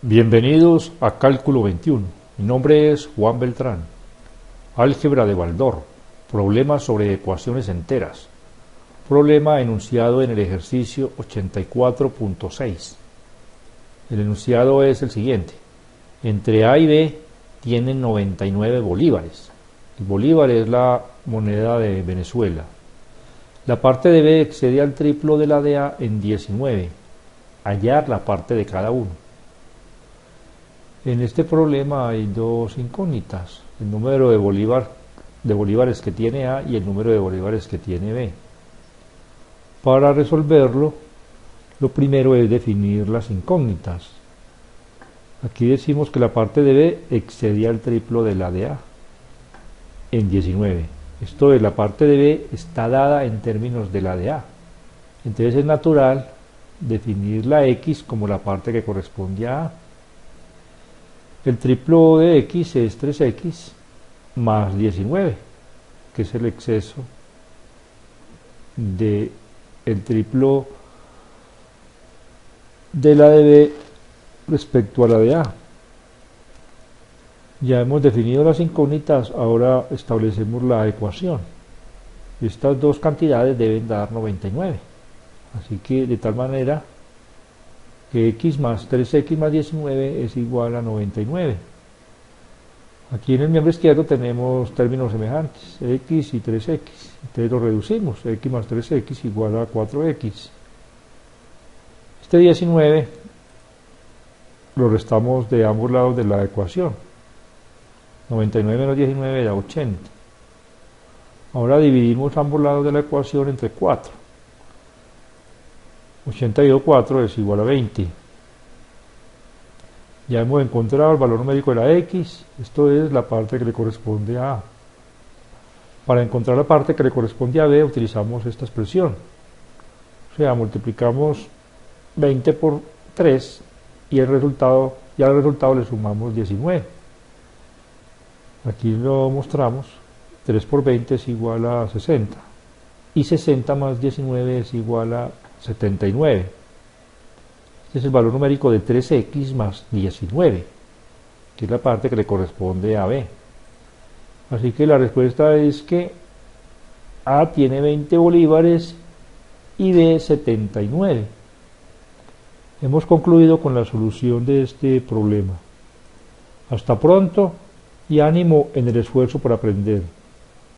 Bienvenidos a Cálculo 21. Mi nombre es Juan Beltrán. Álgebra de Baldor. Problemas sobre ecuaciones enteras. Problema enunciado en el ejercicio 84.6. El enunciado es el siguiente. Entre A y B tienen 99 bolívares. El bolívar es la moneda de Venezuela. La parte de B excede al triplo de la de A en 19. Hallar la parte de cada uno. En este problema hay dos incógnitas, el número de bolívares que tiene A y el número de bolívares que tiene B. Para resolverlo, lo primero es definir las incógnitas. Aquí decimos que la parte de B excedía al triplo de la de A en 19. Esto es, la parte de B está dada en términos de la de A. Entonces es natural definir la X como la parte que corresponde a A. El triplo de X es 3X más 19, que es el exceso del triplo de la de B respecto a la de A. Ya hemos definido las incógnitas, ahora establecemos la ecuación. Estas dos cantidades deben dar 99. Así que de tal manera que x más 3x más 19 es igual a 99. Aquí en el miembro izquierdo tenemos términos semejantes, x y 3x. Entonces lo reducimos, x más 3x igual a 4x. Este 19 lo restamos de ambos lados de la ecuación. 99 menos 19 da 80. Ahora dividimos ambos lados de la ecuación entre 4. 80 dividido 4 es igual a 20. Ya hemos encontrado el valor numérico de la X, esto es la parte que le corresponde a A. Para encontrar la parte que le corresponde a B utilizamos esta expresión. O sea, multiplicamos 20 por 3 y al resultado le sumamos 19. Aquí lo mostramos, 3 por 20 es igual a 60 y 60 más 19 es igual a 79. Este es el valor numérico de 3x más 19, que es la parte que le corresponde a B. Así que la respuesta es que A tiene 20 bolívares y B 79. Hemos concluido con la solución de este problema. Hasta pronto y ánimo en el esfuerzo por aprender.